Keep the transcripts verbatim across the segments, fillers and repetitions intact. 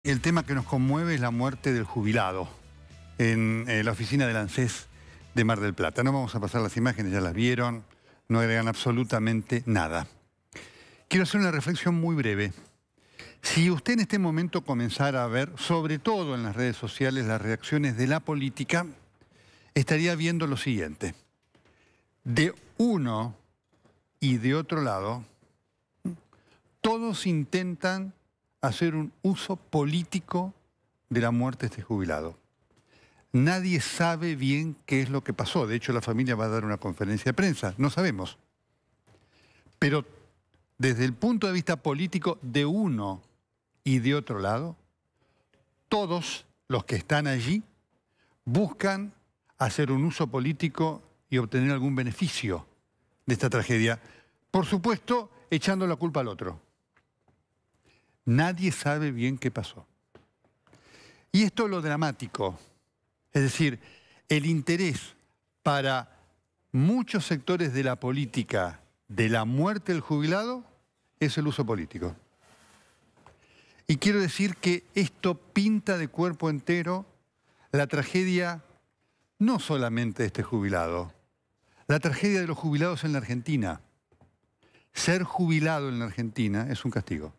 El tema que nos conmueve es la muerte del jubilado en eh, la oficina del ANSES de Mar del Plata. No vamos a pasar las imágenes, ya las vieron, no agregan absolutamente nada. Quiero hacer una reflexión muy breve. Si usted en este momento comenzara a ver, sobre todo en las redes sociales, las reacciones de la política, estaría viendo lo siguiente. De uno y de otro lado, todos intentan hacer un uso político de la muerte de este jubilado. Nadie sabe bien qué es lo que pasó. De hecho, la familia va a dar una conferencia de prensa. No sabemos. Pero desde el punto de vista político de uno y de otro lado, todos los que están allí buscan hacer un uso político y obtener algún beneficio de esta tragedia. Por supuesto, echando la culpa al otro. Nadie sabe bien qué pasó. Y esto es lo dramático. Es decir, el interés para muchos sectores de la política de la muerte del jubilado es el uso político. Y quiero decir que esto pinta de cuerpo entero la tragedia no solamente de este jubilado, la tragedia de los jubilados en la Argentina. Ser jubilado en la Argentina es un castigo.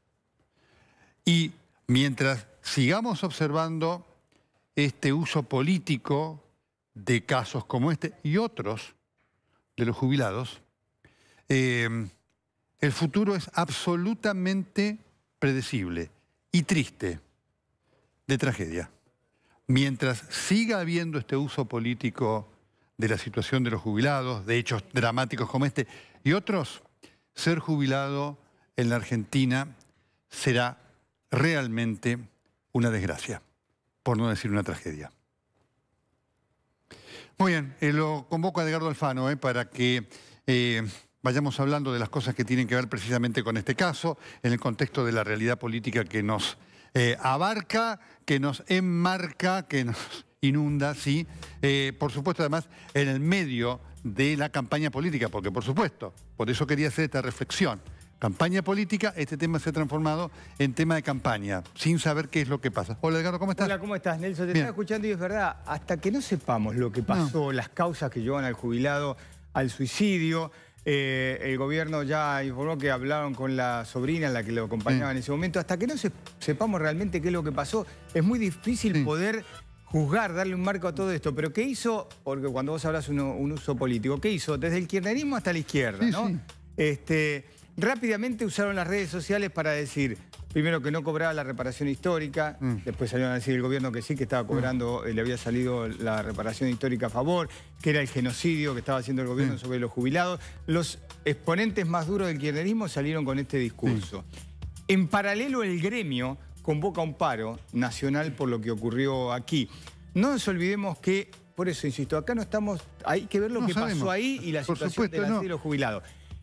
Y mientras sigamos observando este uso político de casos como este y otros de los jubilados, eh, el futuro es absolutamente predecible y triste, de tragedia. Mientras siga habiendo este uso político de la situación de los jubilados, de hechos dramáticos como este y otros, ser jubilado en la Argentina será realmente una desgracia, por no decir una tragedia. Muy bien, eh, lo convoco a Edgardo Alfano eh, para que eh, vayamos hablando de las cosas que tienen que ver precisamente con este caso, en el contexto de la realidad política que nos eh, abarca, que nos enmarca, que nos inunda, sí. Eh, por supuesto, además, en el medio de la campaña política, porque por supuesto, por eso quería hacer esta reflexión. Campaña política, este tema se ha transformado en tema de campaña, sin saber qué es lo que pasa. Hola, Edgardo, ¿cómo estás? Hola, ¿cómo estás, Nelson? Te Bien. estaba escuchando y es verdad, hasta que no sepamos lo que pasó, no. las causas que llevan al jubilado al suicidio, eh, el gobierno ya informó que hablaron con la sobrina, la que lo acompañaba sí. en ese momento, hasta que no se, sepamos realmente qué es lo que pasó, es muy difícil sí. poder juzgar, darle un marco a todo esto. Pero ¿qué hizo? Porque cuando vos hablas de un uso político, ¿qué hizo? Desde el kirchnerismo hasta la izquierda, sí, ¿no? Sí. Este... Rápidamente usaron las redes sociales para decir, primero que no cobraba la reparación histórica, mm. después salieron a decir el gobierno que sí, que estaba cobrando, mm. eh, le había salido la reparación histórica a favor, que era el genocidio que estaba haciendo el gobierno mm. sobre los jubilados. Los exponentes más duros del kirchnerismo salieron con este discurso. Mm. En paralelo, el gremio convoca un paro nacional por lo que ocurrió aquí. No nos olvidemos que, por eso insisto, acá no estamos, hay que ver lo no que sabemos. pasó ahí y la por situación supuesto, de, la, no. de los jubilados.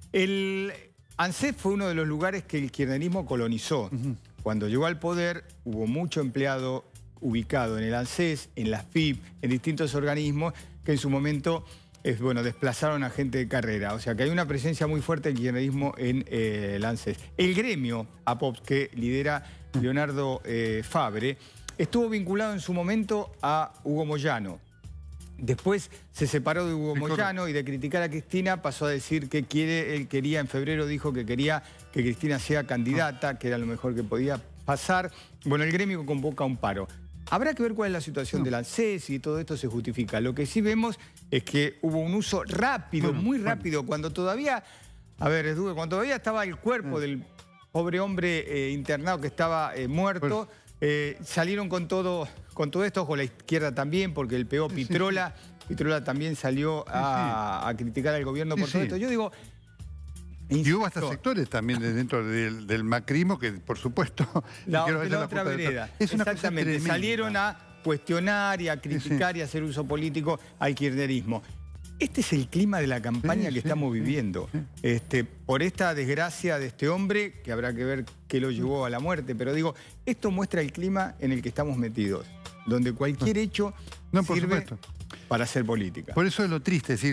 El ANSES fue uno de los lugares que el kirchnerismo colonizó. Uh-huh. Cuando llegó al poder hubo mucho empleado ubicado en el ANSES, en las F I P, en distintos organismos que en su momento eh, bueno, desplazaron a gente de carrera. O sea que hay una presencia muy fuerte del kirchnerismo en eh, el ANSES. El gremio APOPS que lidera Leonardo eh, Fabre estuvo vinculado en su momento a Hugo Moyano. Después se separó de Hugo Moyano y de criticar a Cristina pasó a decir que quiere, él quería, en febrero dijo que quería que Cristina sea candidata, que era lo mejor que podía pasar. Bueno, el gremio convoca un paro. Habrá que ver cuál es la situación no. del ANSES y todo esto se justifica. Lo que sí vemos es que hubo un uso rápido, bueno, muy rápido, bueno. cuando todavía, a ver, cuando todavía estaba el cuerpo eh. del pobre hombre eh, internado que estaba eh, muerto, pues. Eh, salieron con todo, con todo esto, con la izquierda también, porque el pegó Pitrola. Sí, sí. Pitrola también salió a, sí, sí. a criticar al gobierno por sí, todo sí. esto. Yo digo... Insisto, y hubo hasta sectores también dentro del, del macrismo que, por supuesto... La, de la otra vereda. Es una Exactamente. Salieron a cuestionar y a criticar sí, sí. y a hacer uso político al kirchnerismo. Este es el clima de la campaña sí, que sí, estamos sí, viviendo. Sí. Este, por esta desgracia de este hombre, que habrá que ver qué lo llevó a la muerte. Pero digo, esto muestra el clima en el que estamos metidos, donde cualquier hecho no, por sirve supuesto. para hacer política. Por eso es lo triste, es decir,